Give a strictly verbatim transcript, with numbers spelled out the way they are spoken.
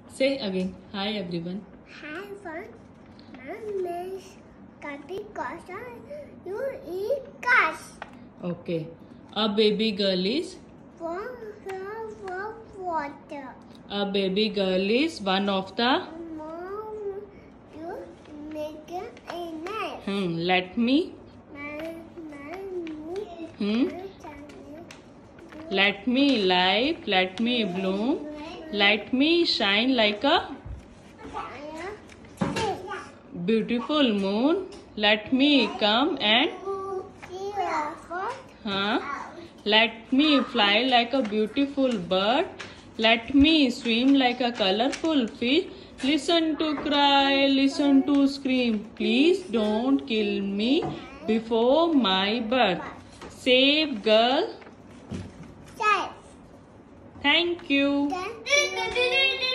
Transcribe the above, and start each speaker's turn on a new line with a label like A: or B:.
A: Say again. Hi everyone.
B: Hi fun. My name is Kati Kasha. You eat cash.
A: Okay. A baby girl is.
B: One cup of water.
A: A baby girl is one of the.
B: Mom, you make a nest.
A: Hmm. Let me.
B: My, my,
A: Hmm. Let me live. Let me bloom. Let me shine like a beautiful moon. Let me come and. Huh? Let me fly like a beautiful bird. Let me swim like a colorful fish. Listen to cry, listen to scream. Please don't kill me before my birth. Save girl. Thank you.
B: Thank you.